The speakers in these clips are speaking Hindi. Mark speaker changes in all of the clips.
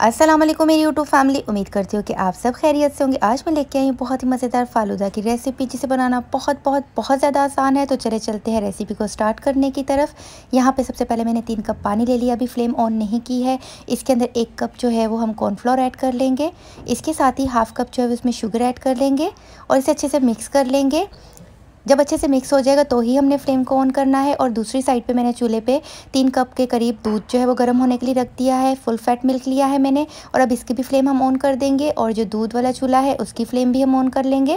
Speaker 1: अस्सलाम वालेकुम मेरी यूट्यूब फैमिली। उम्मीद करती हूँ कि आप सब खैरियत से होंगे। आज मैं लेके आई हूँ बहुत ही मज़ेदार फालूदा की रेसिपी, जिसे बनाना बहुत ज़्यादा आसान है। तो चलते हैं रेसिपी को स्टार्ट करने की तरफ। यहाँ पे सबसे पहले मैंने 3 कप पानी ले लिया, अभी फ्लेम ऑन नहीं की है। इसके अंदर 1 कप जो है वो हम कॉर्नफ्लोर ऐड कर लेंगे। इसके साथ ही हाफ़ कप जो है उसमें शुगर ऐड कर लेंगे और इसे अच्छे से मिक्स कर लेंगे। जब अच्छे से मिक्स हो जाएगा तो ही हमने फ्लेम को ऑन करना है। और दूसरी साइड पे मैंने चूल्हे पे 3 कप के करीब दूध जो है वो गर्म होने के लिए रख दिया है। फुल फैट मिल्क लिया है मैंने। और अब इसकी भी फ्लेम हम ऑन कर देंगे और जो दूध वाला चूल्हा है उसकी फ्लेम भी हम ऑन कर लेंगे।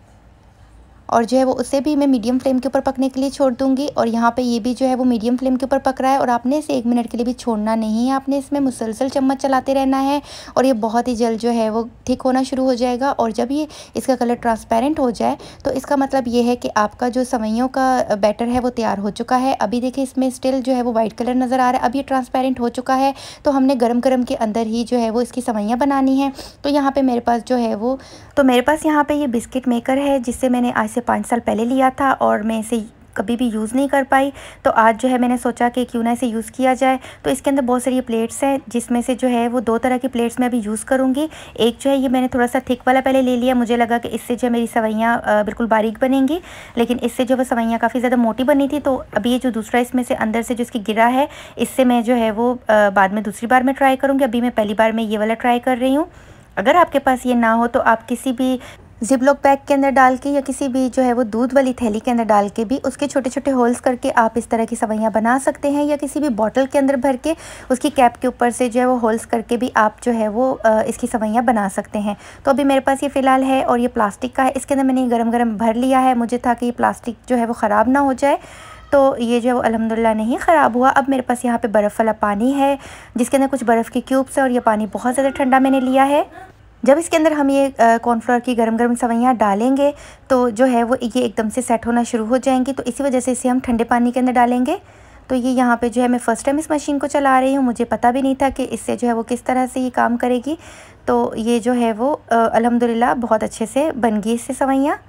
Speaker 1: और जो है वो उसे भी मैं मीडियम फ्लेम के ऊपर पकने के लिए छोड़ दूंगी। और यहाँ पे ये भी जो है वो मीडियम फ्लेम के ऊपर पक रहा है। और आपने इसे 1 मिनट के लिए भी छोड़ना नहीं है, आपने इसमें मुसलसल चम्मच चलाते रहना है। और ये बहुत ही जल्द जो है वो थिक होना शुरू हो जाएगा। और जब ये इसका कलर ट्रांसपेरेंट हो जाए तो इसका मतलब ये है कि आपका जो सेवइयों का बैटर है वो तैयार हो चुका है। अभी देखिए इसमें स्टिल जो है वो वाइट कलर नज़र आ रहा है। अब ये ट्रांसपेरेंट हो चुका है तो हमने गरम गरम के अंदर ही जो है वो इसकी सेवइयाँ बनानी है। तो यहाँ पर मेरे पास जो है वो मेरे पास यहाँ पर ये बिस्किट मेकर है, जिससे मैंने आज से 5 साल पहले लिया था और मैं इसे कभी भी यूज़ नहीं कर पाई। तो आज जो है मैंने सोचा कि क्यों ना इसे यूज़ किया जाए। तो इसके अंदर बहुत सारी प्लेट्स हैं, जिसमें से जो है वो 2 तरह की प्लेट्स मैं अभी यूज़ करूँगी। एक जो है ये मैंने थोड़ा सा थिक वाला पहले ले लिया, मुझे लगा कि इससे जो मेरी सेवइयाँ बिल्कुल बारीक बनेंगी, लेकिन इससे जो वो सेवइयाँ काफ़ी ज़्यादा मोटी बनी थी। तो अभी ये जो दूसरा इसमें से अंदर से जो इसकी गिरा है, इससे मैं जो है वो बाद में दूसरी बार में ट्राई करूँगी। अभी मैं पहली बार में ये वाला ट्राई कर रही हूँ। अगर आपके पास ये ना हो तो आप किसी भी जिपलॉक बैग के अंदर डाल के या किसी भी जो है वो दूध वाली थैली के अंदर डाल के भी उसके छोटे छोटे होल्स करके आप इस तरह की सेवइयाँ बना सकते हैं। या किसी भी बॉटल के अंदर भर के उसकी कैप के ऊपर से जो है वो होल्स करके भी आप जो है वो इसकी सेवइयाँ बना सकते हैं। तो अभी मेरे पास ये फ़िलहाल है और ये प्लास्टिक का है। इसके अंदर मैंने गरम गरम भर लिया है। मुझे था कि ये प्लास्टिक जो है वो ख़राब ना हो जाए, तो ये जो है वो अल्हम्दुलिल्लाह नहीं ख़राब हुआ। अब मेरे पास यहाँ पे बर्फ़ वाला पानी है, जिसके अंदर कुछ बर्फ़ के क्यूब्स है और ये पानी बहुत ज़्यादा ठंडा मैंने लिया है। जब इसके अंदर हम ये कॉर्नफ्लोर की गरम गरम सेवइयाँ डालेंगे तो जो है वो ये एकदम से सेट होना शुरू हो जाएंगी। तो इसी वजह से इसे हम ठंडे पानी के अंदर डालेंगे। तो ये यहाँ पे जो है मैं फ़र्स्ट टाइम इस मशीन को चला रही हूँ, मुझे पता भी नहीं था कि इससे जो है वो किस तरह से ये काम करेगी। तो ये जो है वो अल्हम्दुलिल्लाह बहुत अच्छे से बन गई इससे सेवइयाँ।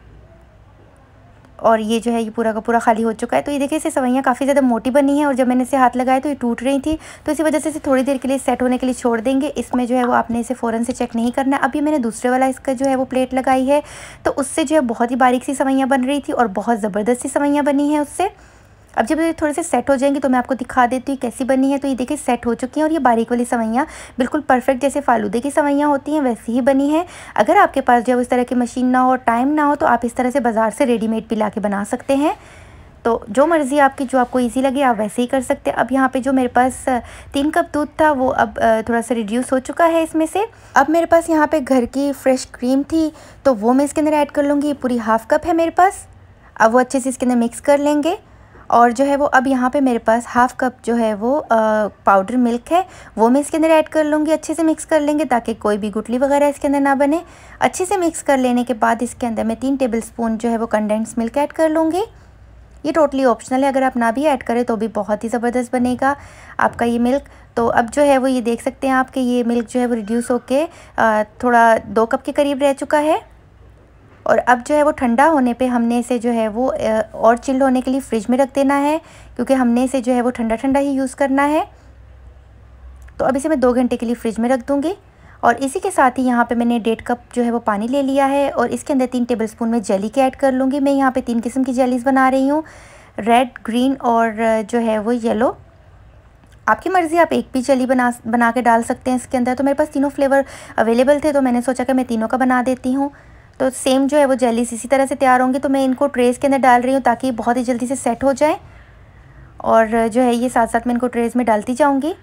Speaker 1: और ये जो है ये पूरा का पूरा खाली हो चुका है। तो ये देखिए इससे सेवइयाँ काफ़ी ज़्यादा मोटी बनी है और जब मैंने इसे हाथ लगाया तो ये टूट रही थी। तो इसी वजह से इसे थोड़ी देर के लिए सेट होने के लिए छोड़ देंगे। इसमें जो है वो आपने इसे फ़ौरन से चेक नहीं करना है। अभी मैंने दूसरे वाला इसका जो है वो प्लेट लगाई है, तो उससे जो है बहुत ही बारीक सी सेवइयाँ बन रही थी और बहुत ज़बरदस्त सी सेवइयाँ बनी हैं उससे। अब जब ये थोड़े से सेट हो जाएंगी तो मैं आपको दिखा देती हूँ कैसी बनी है। तो ये देखिए सेट हो चुकी हैं और ये बारीक वाली सेवइयाँ बिल्कुल परफेक्ट जैसे फालूदे की सेवइयाँ होती हैं वैसी ही बनी है। अगर आपके पास जो है इस तरह की मशीन ना हो, टाइम ना हो, तो आप इस तरह से बाज़ार से रेडीमेड भी ला के बना सकते हैं। तो जो मर्ज़ी आपकी, जो आपको ईजी लगे आप वैसे ही कर सकते हैं। अब यहाँ पे जो मेरे पास 3 कप दूध था वो अब थोड़ा सा रिड्यूस हो चुका है इसमें से। अब मेरे पास यहाँ पे घर की फ्रेश क्रीम थी तो वो मैं इसके अंदर ऐड कर लूँगी। पूरी हाफ़ कप है मेरे पास। अब वो अच्छे से इसके अंदर मिक्स कर लेंगे। और जो है वो अब यहाँ पे मेरे पास हाफ़ कप जो है वो पाउडर मिल्क है, वो मैं इसके अंदर ऐड कर लूँगी। अच्छे से मिक्स कर लेंगे ताकि कोई भी गुठली वगैरह इसके अंदर ना बने। अच्छे से मिक्स कर लेने के बाद इसके अंदर मैं 3 टेबलस्पून जो है वो कंडेंस्ड मिल्क ऐड कर लूँगी। ये टोटली ऑप्शनल है, अगर आप ना भी ऐड करें तो भी बहुत ही ज़बरदस्त बनेगा आपका ये मिल्क। तो अब जो है वो ये देख सकते हैं आप कि ये मिल्क जो है वो रिड्यूस होके थोड़ा 2 कप के करीब रह चुका है। और अब जो है वो ठंडा होने पे हमने इसे जो है वो और चिल्ड होने के लिए फ्रिज में रख देना है, क्योंकि हमने इसे जो है वो ठंडा ठंडा ही यूज़ करना है। तो अब इसे मैं 2 घंटे के लिए फ्रिज में रख दूँगी। और इसी के साथ ही यहाँ पे मैंने 1.5 कप जो है वो पानी ले लिया है और इसके अंदर 3 टेबलस्पून में जेली के ऐड कर लूँगी। मैं यहाँ पे 3 किस्म की जेलीज़ बना रही हूँ, रेड, ग्रीन और जो है वो येलो। आपकी मर्ज़ी, आप एक भी जेली बना के डाल सकते हैं इसके अंदर। तो मेरे पास तीनों फ्लेवर अवेलेबल थे तो मैंने सोचा कि मैं तीनों का बना देती हूँ। तो सेम जो है वो जेलीज़ इसी तरह से तैयार होंगी। तो मैं इनको ट्रेस के अंदर डाल रही हूँ ताकि बहुत ही जल्दी से सेट हो जाए। और जो है ये साथ साथ मैं इनको ट्रेस में डालती जाऊँगी।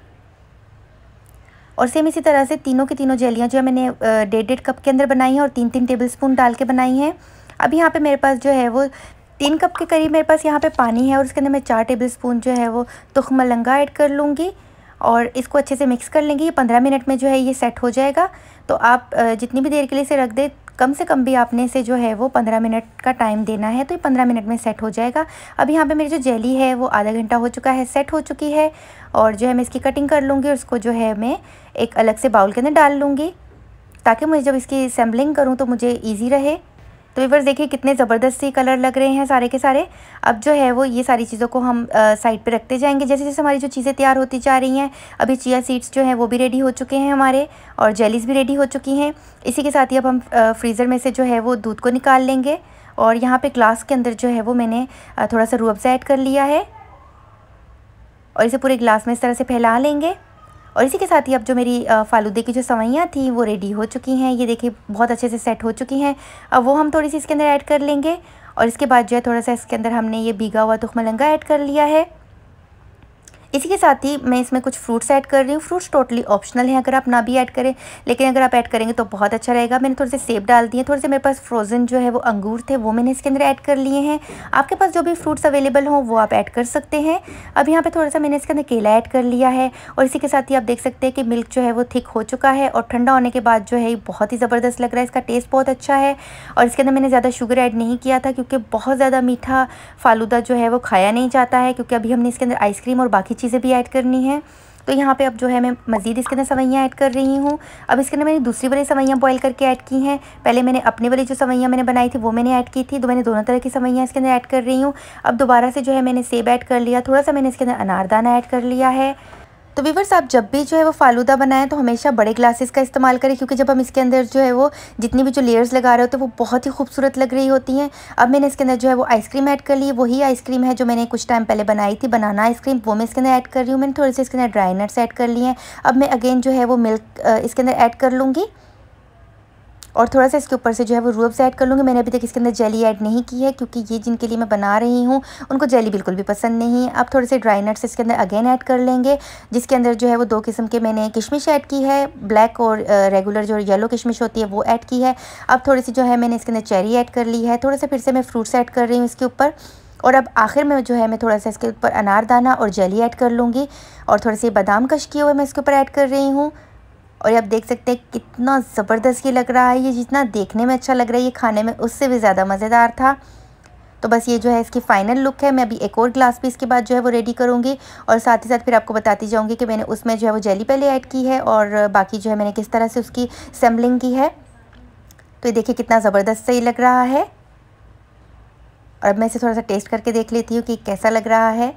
Speaker 1: और सेम इसी तरह से तीनों की तीनों जेलियाँ जो है मैंने 1.5 कप के अंदर बनाई हैं और 3-3 टेबलस्पून डाल के बनाई हैं। अब यहाँ पे मेरे पास जो है वो 3 कप के करीब मेरे पास यहाँ पे पानी है और उसके अंदर मैं 4 टेबलस्पून जो है वो तुख्म मलंगा ऐड कर लूँगी और इसको अच्छे से मिक्स कर लेंगे। ये 15 मिनट में जो है ये सेट हो जाएगा। तो आप जितनी भी देर के लिए इसे रख दें, कम से कम भी आपने इसे जो है वो 15 मिनट का टाइम देना है, तो ये 15 मिनट में सेट हो जाएगा। अब यहाँ पे मेरी जो जेली है वो आधा घंटा हो चुका है, सेट हो चुकी है। और जो है मैं इसकी कटिंग कर लूँगी और उसको जो है मैं एक अलग से बाउल के अंदर डाल लूँगी, ताकि मुझे जब इसकी असेंबलिंग करूँ तो मुझे ईजी रहे। तो व्यूअर्स देखिए कितने ज़बरदस्त से कलर लग रहे हैं सारे के सारे। अब जो है वो ये सारी चीज़ों को हम साइड पे रखते जाएंगे जैसे जैसे हमारी जो चीज़ें तैयार होती जा रही हैं। अभी चिया सीड्स जो हैं वो भी रेडी हो चुके हैं हमारे, और जेलीज़ भी रेडी हो चुकी हैं। इसी के साथ ही अब हम फ्रीज़र में से जो है वो दूध को निकाल लेंगे, और यहाँ पे ग्लास के अंदर जो है वो मैंने थोड़ा सा रूह अफ़ज़ा ऐड कर लिया है, और इसे पूरे ग्लास में इस तरह से फैला लेंगे। और इसी के साथ ही अब जो मेरी फालूदे की जो सवैयाँ थी वो रेडी हो चुकी हैं। ये देखिए बहुत अच्छे से सेट हो चुकी हैं। अब वो हम थोड़ी सी इसके अंदर ऐड कर लेंगे, और इसके बाद जो है थोड़ा सा इसके अंदर हमने ये भीगा हुआ तुखमलंगा ऐड कर लिया है। इसी के साथ ही मैं इसमें कुछ फ्रूट्स ऐड कर रही हूँ। फ्रूट्स टोटली ऑप्शनल है, अगर आप ना भी ऐड करें, लेकिन अगर आप ऐड करेंगे तो बहुत अच्छा रहेगा। मैंने थोड़े से सेब डाल दिए, थोड़े से मेरे पास फ्रोज़न जो है वो अंगूर थे, वो मैंने इसके अंदर ऐड कर लिए हैं। आपके पास जो भी फ्रूट्स अवेलेबल हों वो आप ऐड कर सकते हैं। अब यहाँ पे थोड़ा सा मैंने इसके अंदर केला ऐड कर लिया है, और इसी के साथ ही आप देख सकते हैं कि मिल्क जो है वो थिक हो चुका है, और ठंडा होने के बाद जो है बहुत ही ज़बरदस्त लग रहा है। इसका टेस्ट बहुत अच्छा है, और इसके अंदर मैंने ज़्यादा शुगर ऐड नहीं किया था क्योंकि बहुत ज़्यादा मीठा फालूदा जो है वो खाया नहीं जाता है, क्योंकि अभी हमने इसके अंदर आइसक्रीम और बाकी चीज़ें भी ऐड करनी है। तो यहाँ पे अब जो है मैं मज़ीद इसके अंदर सवैयाँ ऐड कर रही हूँ। अब इसके अंदर मैंने दूसरी वाली सवैयाँ बॉईल करके ऐड की हैं। पहले मैंने अपनी वाली जो सवैयाँ मैंने बनाई थी वो मैंने ऐड की थी, तो मैंने दोनों तरह की सवैयाँ इसके अंदर ऐड कर रही हूँ। अब दोबारा से जो है मैंने सेब ऐड कर लिया, थोड़ा सा मैंने इसके अंदर अनारदाना ऐड कर लिया है। तो व्यूअर्स आप जब भी जो है वो फालूदा बनाएं तो हमेशा बड़े ग्लासेस का इस्तेमाल करें, क्योंकि जब हम इसके अंदर जो है वो जितनी भी जो लेयर्स लगा रहे होते हैं वो बहुत ही खूबसूरत लग रही होती हैं। अब मैंने इसके अंदर जो है वो आइसक्रीम ऐड कर ली है, वही आइसक्रीम है जो मैंने कुछ टाइम पहले बनाई थी, बनाना आइसक्रीम, वो मैं इसके अंदर ऐड कर रही हूँ। मैंने थोड़े से इसके अंदर ड्राई नट्स ऐड कर लिए हैं। अब मैं अगेन जो है वो मिल्क इसके अंदर ऐड कर लूँगी, और थोड़ा सा इसके ऊपर से जो है वो रूह अफ़ज़ा ऐड कर लूँगी। मैंने अभी तक इसके अंदर जेली ऐड नहीं की है, क्योंकि ये जिनके लिए मैं बना रही हूँ उनको जेली बिल्कुल भी पसंद नहीं है। अब थोड़े से ड्राई नट्स इसके अंदर अगेन ऐड कर लेंगे, जिसके अंदर जो है वो 2 किस्म के मैंने किशमिश ऐड की है, ब्लैक और रेगुलर जो येलो किशमिश होती है वो ऐड की है। अब थोड़ी सी जो है मैंने इसके अंदर चेरी ऐड कर ली है, थोड़ा सा फिर से मैं फ्रूट्स ऐड कर रही हूँ इसके ऊपर। और अब आखिर में जो है मैं थोड़ा सा इसके ऊपर अनारदाना और जेली ऐड कर लूँगी, और थोड़े से बादाम कश किए हुए मैं इसके ऊपर ऐड कर रही हूँ। और आप देख सकते हैं कितना ज़बरदस्त ये लग रहा है। ये जितना देखने में अच्छा लग रहा है, ये खाने में उससे भी ज़्यादा मज़ेदार था। तो बस ये जो है इसकी फ़ाइनल लुक है। मैं अभी एक और ग्लास भी इसके बाद जो है वो रेडी करूँगी, और साथ ही साथ फिर आपको बताती जाऊँगी कि मैंने उसमें जो है वो जेली पहले ऐड की है, और बाकी जो है मैंने किस तरह से उसकी सैम्पलिंग की है। तो ये देखिए कितना ज़बरदस्त सही लग रहा है। और अब मैं इसे थोड़ा सा टेस्ट करके देख लेती हूँ कि कैसा लग रहा है।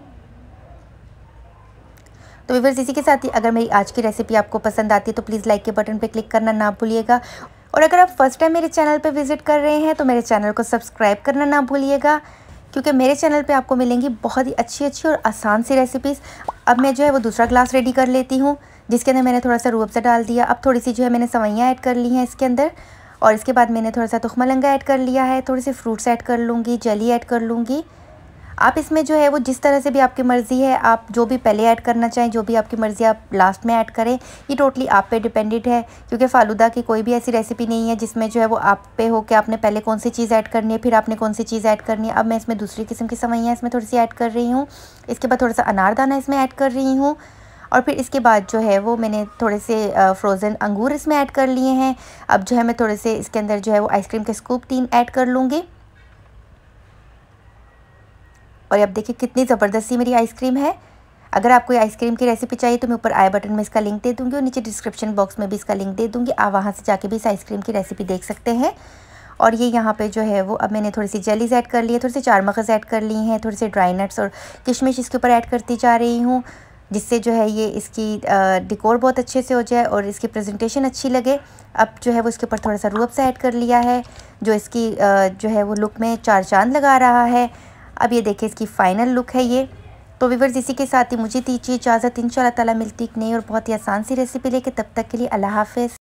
Speaker 1: तो व्यूअर्स इसी के साथ ही अगर मेरी आज की रेसिपी आपको पसंद आती है तो प्लीज़ लाइक के बटन पे क्लिक करना ना भूलिएगा, और अगर आप फर्स्ट टाइम मेरे चैनल पे विज़िट कर रहे हैं तो मेरे चैनल को सब्सक्राइब करना ना भूलिएगा, क्योंकि मेरे चैनल पे आपको मिलेंगी बहुत ही अच्छी अच्छी और आसान सी रेसिपीज़। अब मैं जो है वो दूसरा ग्लास रेडी कर लेती हूँ, जिसके अंदर मैंने थोड़ा सा रूह अफ़ज़ा डाल दिया। अब थोड़ी सी जो है मैंने सवैयाँ ऐड कर ली हैं इसके अंदर, और इसके बाद मैंने थोड़ा सा तुखमलंगा ऐड कर लिया है, थोड़े से फ्रूट्स ऐड कर लूँगी, जेली ऐड कर लूँगी। आप इसमें जो है वो जिस तरह से भी आपकी मर्ज़ी है, आप जो भी पहले ऐड करना चाहें, जो भी आपकी मर्ज़ी आप लास्ट में ऐड करें, ये टोटली आप पे डिपेंडेंट है, क्योंकि फालूदा की कोई भी ऐसी रेसिपी नहीं है जिसमें जो है वो आप पे हो कि आपने पहले कौन सी चीज़ ऐड करनी है, फिर आपने कौन सी चीज़ ऐड करनी है। अब मैं इसमें दूसरी किस्म की सवैयाँ इसमें थोड़ी सी ऐड कर रही हूँ, इसके बाद थोड़ा सा अनारदाना इसमें ऐड कर रही हूँ, और फिर इसके बाद जो है वो मैंने थोड़े से फ्रोज़न अंगूर इसमें ऐड कर लिए हैं। अब जो है मैं थोड़े से इसके अंदर जो है वो आइसक्रीम के स्कूप 3 ऐड कर लूँगी। और अब देखिए कितनी ज़बरदस्त सी मेरी आइसक्रीम है। अगर आपको आइसक्रीम की रेसिपी चाहिए तो मैं ऊपर आई बटन में इसका लिंक दे दूँगी, और नीचे डिस्क्रिप्शन बॉक्स में भी इसका लिंक दे दूँगी। आप वहाँ से जाके भी इस आइसक्रीम की रेसिपी देख सकते हैं। और ये यहाँ पे जो है वो अब मैंने थोड़ी सी जेलीज़ ऐड कर ली है, थोड़ी सी चार मगज़ ऐड कर ली हैं, थोड़ी सी ड्राई नट्स और किशमिश इसके ऊपर ऐड करती जा रही हूँ, जिससे जो है ये इसकी डेकोर बहुत अच्छे से हो जाए और इसकी प्रेजेंटेशन अच्छी लगे। अब जो है वो इसके ऊपर थोड़ा सा रूह अफ़ज़ा ऐड कर लिया है, जो इसकी जो है वो लुक में 4 चांद लगा रहा है। अब ये देखिए इसकी फ़ाइनल लुक है ये। तो व्यूअर्स इसी के साथ ही मुझे दीजिए इजाज़त। इंशाल्लाह ताला मिलती एक नई और बहुत ही आसान सी रेसिपी लेके, तब तक के लिए अल्लाह हाफ़िज़।